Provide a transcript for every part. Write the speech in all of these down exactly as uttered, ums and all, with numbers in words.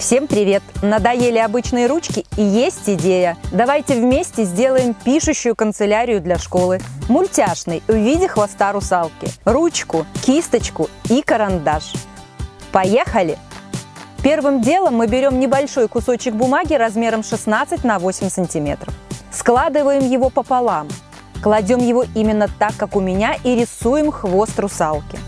Всем привет! Надоели обычные ручки? И есть идея! Давайте вместе сделаем пишущую канцелярию для школы. Мультяшный в виде хвоста русалки. Ручку, кисточку и карандаш. Поехали! Первым делом мы берем небольшой кусочек бумаги размером шестнадцать на восемь сантиметров. Складываем его пополам. Кладем его именно так, как у меня, и рисуем хвост русалки.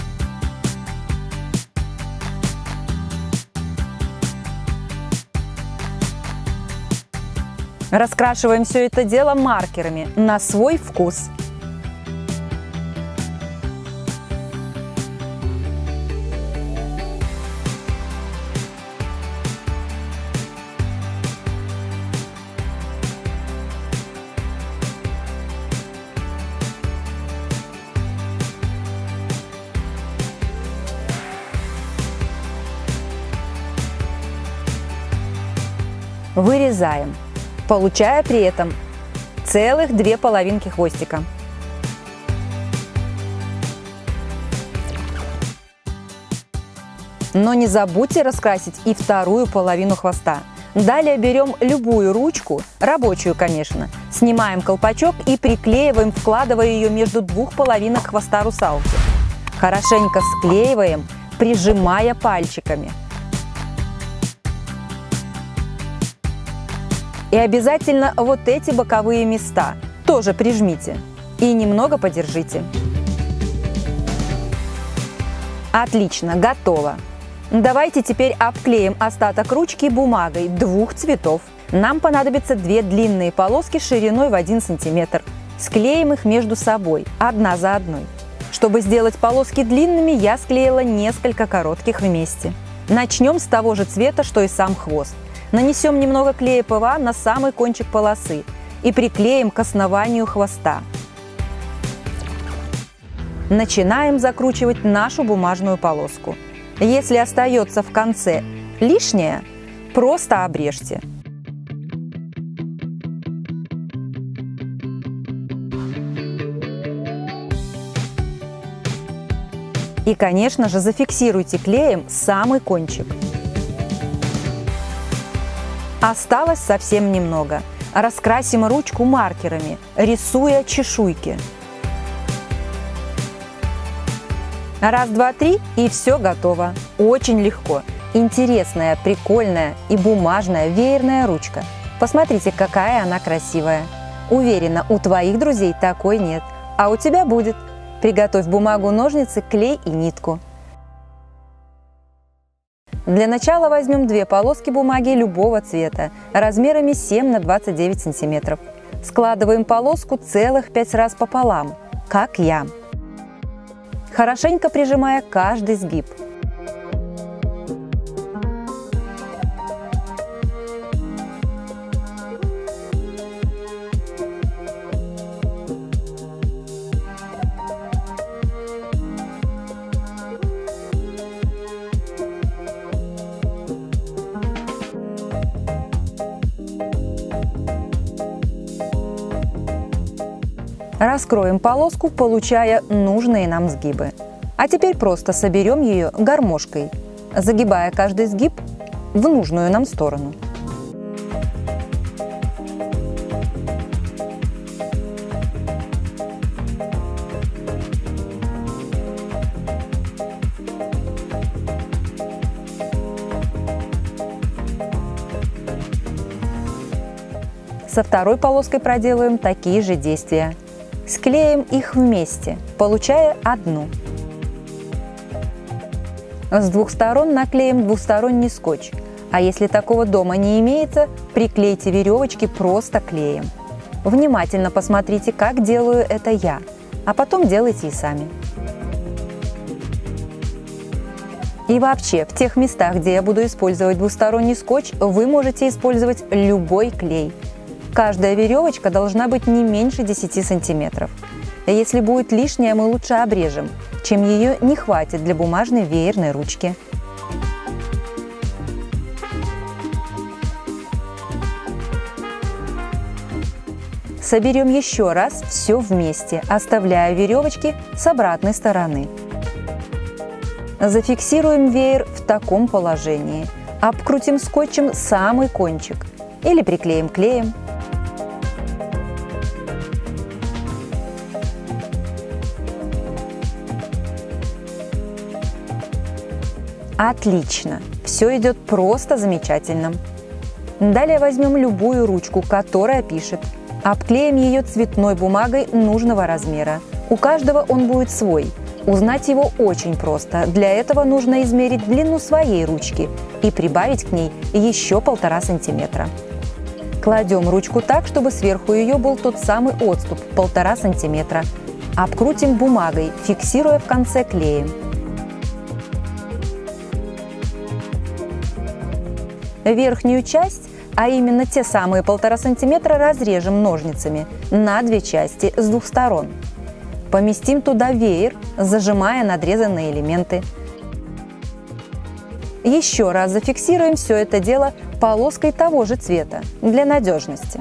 Раскрашиваем все это дело маркерами на свой вкус. Вырезаем, получая при этом целых две половинки хвостика. Но не забудьте раскрасить и вторую половину хвоста. Далее берем любую ручку, рабочую, конечно, снимаем колпачок и приклеиваем, вкладывая ее между двух половинок хвоста русалки. Хорошенько склеиваем, прижимая пальчиками. И обязательно вот эти боковые места тоже прижмите и немного подержите. Отлично, готово. Давайте теперь обклеим остаток ручки бумагой двух цветов. Нам понадобится две длинные полоски шириной в один сантиметр. Склеим их между собой, одна за одной. Чтобы сделать полоски длинными, я склеила несколько коротких вместе. Начнем с того же цвета, что и сам хвост. Нанесем немного клея ПВА на самый кончик полосы и приклеим к основанию хвоста. Начинаем закручивать нашу бумажную полоску. Если остается в конце лишнее, просто обрежьте. И, конечно же, зафиксируйте клеем самый кончик. Осталось совсем немного. Раскрасим ручку маркерами, рисуя чешуйки. Раз, два, три, и все готово. Очень легко. Интересная, прикольная и бумажная веерная ручка. Посмотрите, какая она красивая. Уверена, у твоих друзей такой нет, а у тебя будет. Приготовь бумагу, ножницы, клей и нитку. Для начала возьмем две полоски бумаги любого цвета, размерами семь на двадцать девять сантиметров. Складываем полоску целых пять раз пополам, как я, хорошенько прижимая каждый сгиб. Раскроем полоску, получая нужные нам сгибы. А теперь просто соберем ее гармошкой, загибая каждый сгиб в нужную нам сторону. Со второй полоской проделаем такие же действия. Склеим их вместе, получая одну. С двух сторон наклеим двусторонний скотч, а если такого дома не имеется, приклейте веревочки просто клеем. Внимательно посмотрите, как делаю это я, а потом делайте и сами. И вообще, в тех местах, где я буду использовать двусторонний скотч, вы можете использовать любой клей. Каждая веревочка должна быть не меньше десяти сантиметров. Если будет лишняя, мы лучше обрежем, чем ее не хватит для бумажной веерной ручки. Соберем еще раз все вместе, оставляя веревочки с обратной стороны. Зафиксируем веер в таком положении. Обкрутим скотчем самый кончик или приклеим клеем. Отлично! Все идет просто замечательно. Далее возьмем любую ручку, которая пишет. Обклеим ее цветной бумагой нужного размера. У каждого он будет свой. Узнать его очень просто. Для этого нужно измерить длину своей ручки и прибавить к ней еще полтора сантиметра. Кладем ручку так, чтобы сверху ее был тот самый отступ – полтора сантиметра. Обкрутим бумагой, фиксируя в конце клеем. Верхнюю часть, а именно те самые полтора сантиметра, разрежем ножницами на две части с двух сторон. Поместим туда веер, зажимая надрезанные элементы. Еще раз зафиксируем все это дело полоской того же цвета для надежности.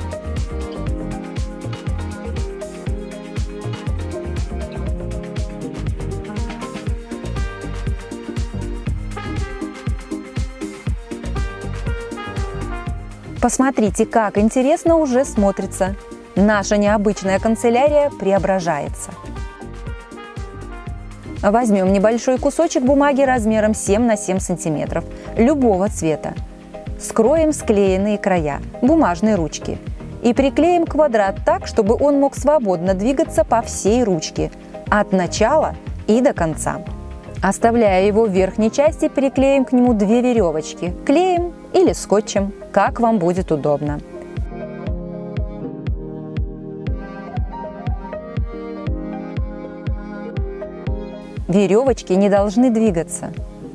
Посмотрите, как интересно уже смотрится. Наша необычная канцелярия преображается. Возьмем небольшой кусочек бумаги размером семь на семь сантиметров, любого цвета. Скроем склеенные края бумажной ручки и приклеим квадрат так, чтобы он мог свободно двигаться по всей ручке, от начала и до конца. Оставляя его в верхней части, приклеим к нему две веревочки, клеем или скотчем, как вам будет удобно. Веревочки не должны двигаться.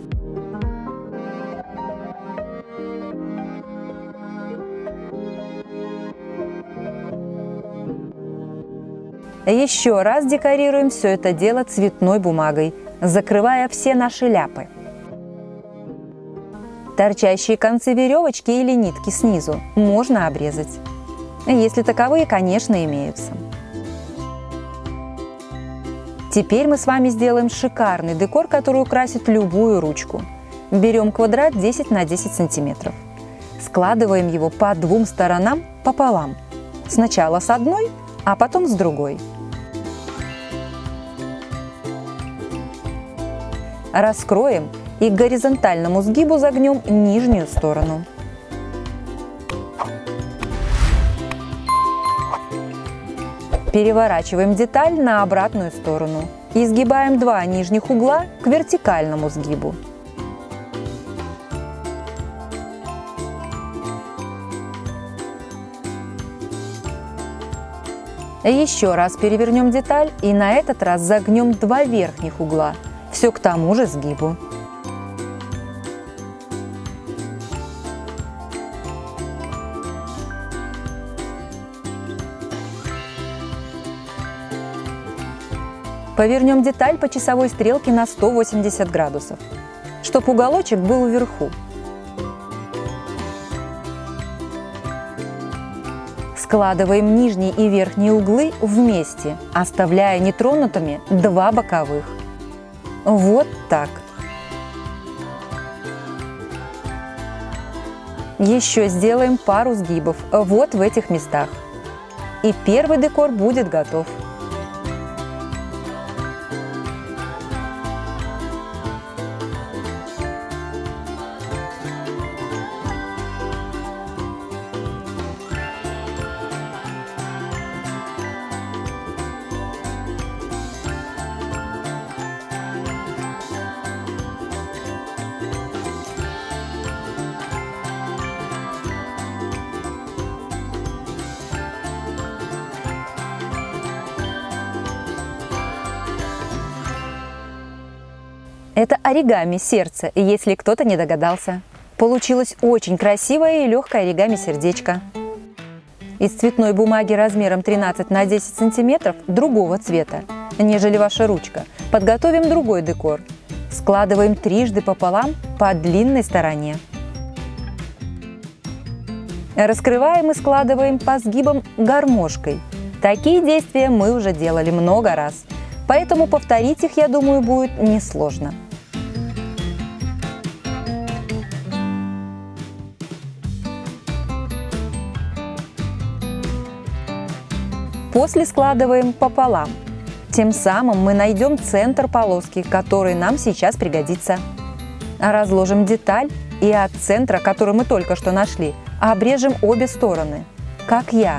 Еще раз декорируем все это дело цветной бумагой, закрывая все наши ляпы. Торчащие концы веревочки или нитки снизу можно обрезать, если таковые, конечно, имеются. Теперь мы с вами сделаем шикарный декор, который украсит любую ручку. Берем квадрат десять на десять сантиметров. Складываем его по двум сторонам пополам. Сначала с одной, а потом с другой. Раскроем и к горизонтальному сгибу загнем нижнюю сторону. Переворачиваем деталь на обратную сторону и изгибаем два нижних угла к вертикальному сгибу. Еще раз перевернем деталь и на этот раз загнем два верхних угла, все к тому же сгибу. Повернем деталь по часовой стрелке на сто восемьдесят градусов, чтобы уголочек был вверху. Складываем нижние и верхние углы вместе, оставляя нетронутыми два боковых. Вот так. Еще сделаем пару сгибов вот в этих местах. И первый декор будет готов. Это оригами сердце, если кто-то не догадался. Получилось очень красивое и легкое оригами сердечко. Из цветной бумаги размером тринадцать на десять сантиметров другого цвета, нежели ваша ручка, подготовим другой декор. Складываем трижды пополам по длинной стороне. Раскрываем и складываем по сгибам гармошкой. Такие действия мы уже делали много раз, поэтому повторить их, я думаю, будет несложно. После складываем пополам. Тем самым мы найдем центр полоски, который нам сейчас пригодится. Разложим деталь и от центра, который мы только что нашли, обрежем обе стороны, как я.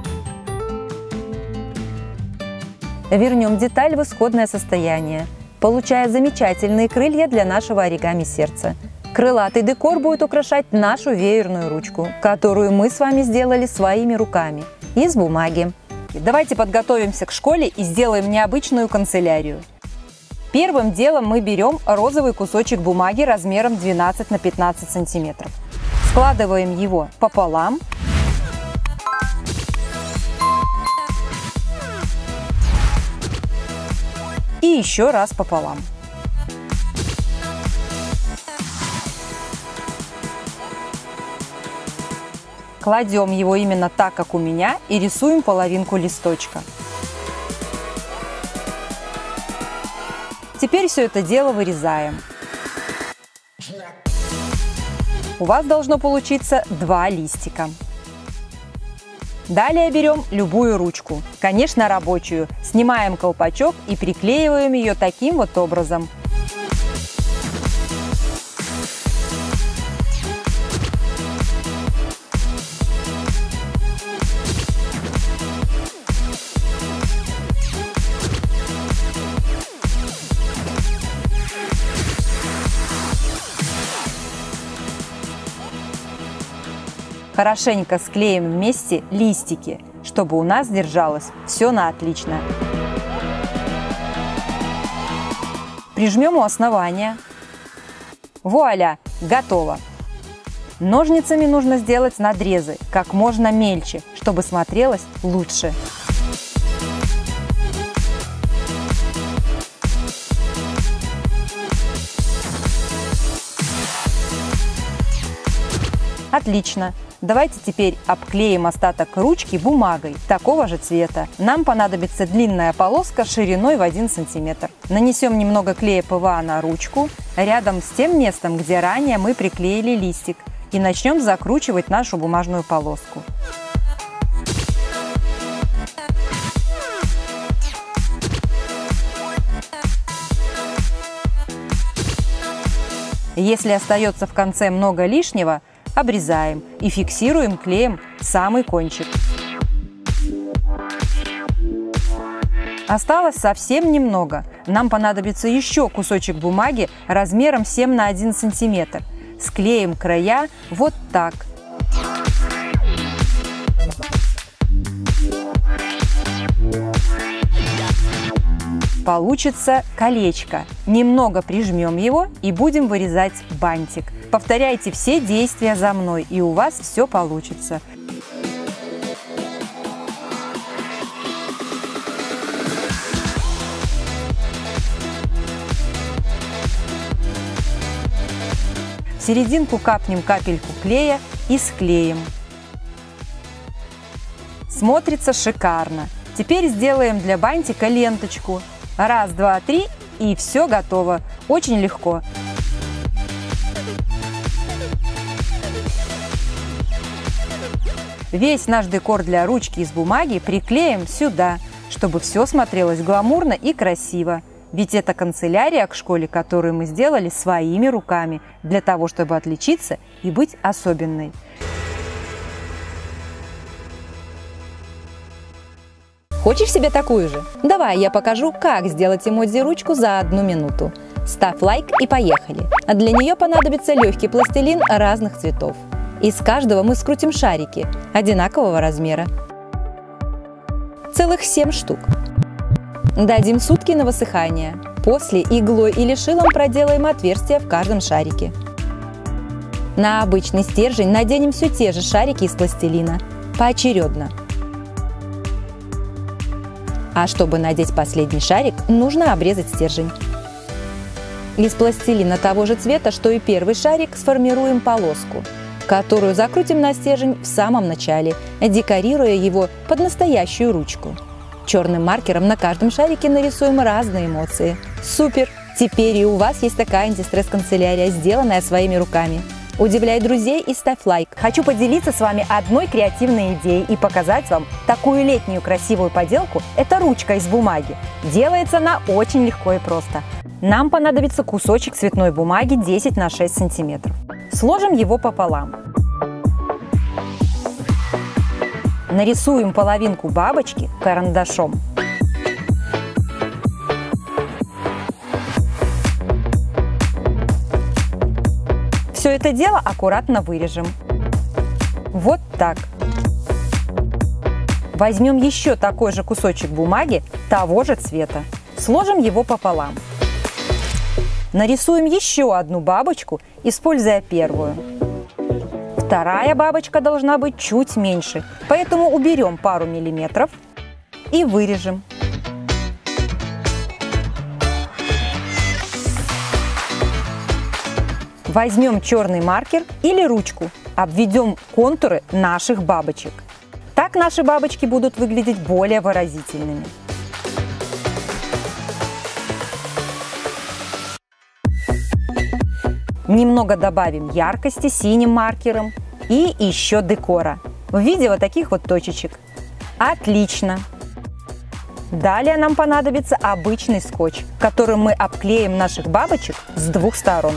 Вернем деталь в исходное состояние, получая замечательные крылья для нашего оригами сердца. Крылатый декор будет украшать нашу веерную ручку, которую мы с вами сделали своими руками из бумаги. Давайте подготовимся к школе и сделаем необычную канцелярию. Первым делом мы берем розовый кусочек бумаги размером двенадцать на пятнадцать сантиметров. Складываем его пополам. И еще раз пополам. Кладем его именно так, как у меня, и рисуем половинку листочка. Теперь все это дело вырезаем. У вас должно получиться два листика. Далее берем любую ручку, конечно рабочую, снимаем колпачок и приклеиваем ее таким вот образом. Хорошенько склеим вместе листики, чтобы у нас держалось все на отлично. Прижмем у основания. Вуаля! Готово! Ножницами нужно сделать надрезы как можно мельче, чтобы смотрелось лучше. Отлично! Давайте теперь обклеим остаток ручки бумагой такого же цвета. Нам понадобится длинная полоска шириной в один сантиметр. Нанесем немного клея ПВА на ручку рядом с тем местом, где ранее мы приклеили листик, и начнем закручивать нашу бумажную полоску. Если остается в конце много лишнего, обрезаем и фиксируем клеем самый кончик. Осталось совсем немного. Нам понадобится еще кусочек бумаги размером семь на один сантиметр. Склеим края вот так. Получится колечко. Немного прижмем его и будем вырезать бантик. Повторяйте все действия за мной, и у вас все получится. В серединку капнем капельку клея и склеим. Смотрится шикарно. Теперь сделаем для бантика ленточку. Раз, два, три, и все готово. Очень легко. Весь наш декор для ручки из бумаги приклеим сюда, чтобы все смотрелось гламурно и красиво. Ведь это канцелярия к школе, которую мы сделали своими руками, для того, чтобы отличиться и быть особенной. Хочешь себе такую же? Давай я покажу, как сделать эмодзи-ручку за одну минуту. Ставь лайк и поехали. А для нее понадобится легкий пластилин разных цветов. Из каждого мы скрутим шарики одинакового размера. Целых семь штук. Дадим сутки на высыхание. После иглой или шилом проделаем отверстия в каждом шарике. На обычный стержень наденем все те же шарики из пластилина, поочередно. А чтобы надеть последний шарик, нужно обрезать стержень. Из пластилина того же цвета, что и первый шарик, сформируем полоску, которую закрутим на стержень в самом начале, декорируя его под настоящую ручку. Черным маркером на каждом шарике нарисуем разные эмоции. Супер! Теперь и у вас есть такая антистресс-канцелярия, сделанная своими руками. Удивляй друзей и ставь лайк. Хочу поделиться с вами одной креативной идеей и показать вам такую летнюю красивую поделку. Это ручка из бумаги. Делается она очень легко и просто. Нам понадобится кусочек цветной бумаги десять на шесть сантиметров. Сложим его пополам. Нарисуем половинку бабочки карандашом. Все это дело аккуратно вырежем. Вот так. Возьмем еще такой же кусочек бумаги того же цвета. Сложим его пополам. Нарисуем еще одну бабочку, используя первую. Вторая бабочка должна быть чуть меньше, поэтому уберем пару миллиметров и вырежем. Возьмем черный маркер или ручку, обведем контуры наших бабочек. Так наши бабочки будут выглядеть более выразительными. Немного добавим яркости синим маркером и еще декора в виде вот таких вот точечек. Отлично! Далее нам понадобится обычный скотч, которым мы обклеим наших бабочек с двух сторон.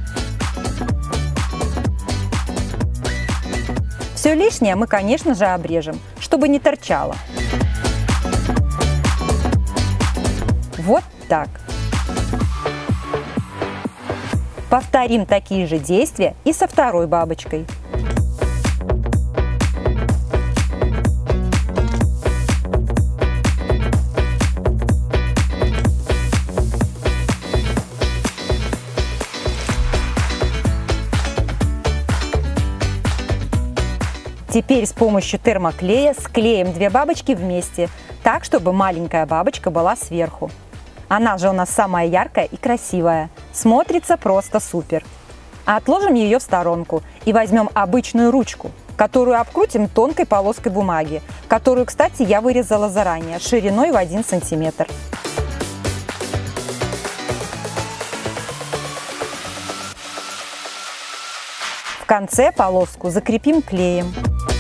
Все лишнее мы, конечно же, обрежем, чтобы не торчало. Вот так. Повторим такие же действия и со второй бабочкой. Теперь с помощью термоклея склеим две бабочки вместе, так, чтобы маленькая бабочка была сверху. Она же у нас самая яркая и красивая. Смотрится просто супер. Отложим ее в сторонку и возьмем обычную ручку, которую обкрутим тонкой полоской бумаги, которую, кстати, я вырезала заранее, шириной в один сантиметр. В конце полоску закрепим клеем.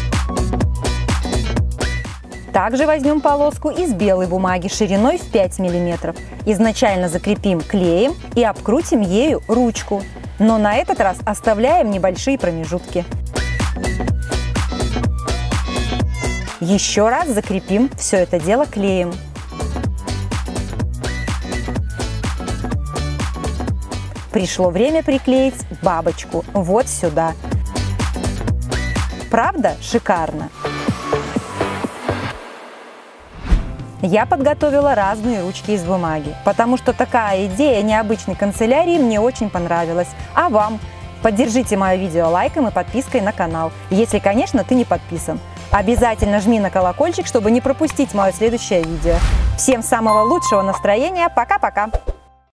Также возьмем полоску из белой бумаги шириной в пять миллиметров. Изначально закрепим клеем и обкрутим ею ручку, но на этот раз оставляем небольшие промежутки. Еще раз закрепим все это дело клеем. Пришло время приклеить бабочку вот сюда. Правда, шикарно? Я подготовила разные ручки из бумаги, потому что такая идея необычной канцелярии мне очень понравилась. А вам? Поддержите мое видео лайком и подпиской на канал, если, конечно, ты не подписан. Обязательно жми на колокольчик, чтобы не пропустить мое следующее видео. Всем самого лучшего настроения. Пока-пока!